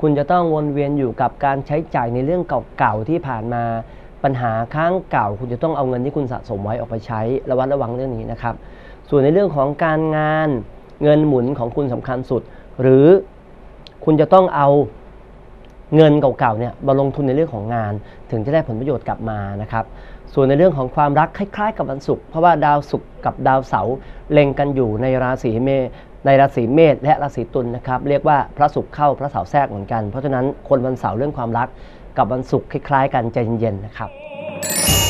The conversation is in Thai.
คุณจะต้องวนเวียนอยู่กับการใช้จ่ายในเรื่องเก่าๆที่ผ่านมาปัญหาค้างเก่าคุณจะต้องเอาเงินที่คุณสะสมไว้ออกไปใช้ระวังเรื่องนี้นะครับส่วนในเรื่องของการงานเงินหมุนของคุณสำคัญสุดหรือคุณจะต้องเอาเงินเก่าๆเนี่ยมาลงทุนในเรื่องของงานถึงจะได้ผลประโยชน์กลับมานะครับส่วนในเรื่องของความรักคล้ายๆกับวันศุกร์เพราะว่าดาวศุกร์กับดาวเสาร์เล็งกันอยู่ในราศีเมษและราศีตุลนะครับเรียกว่าพระศุกร์เข้าพระเสาร์แทรกเหมือนกันเพราะฉะนั้นคนวันเสาร์เรื่องความรักกับวันศุกร์คล้ายๆกันใจเย็นๆนะครับ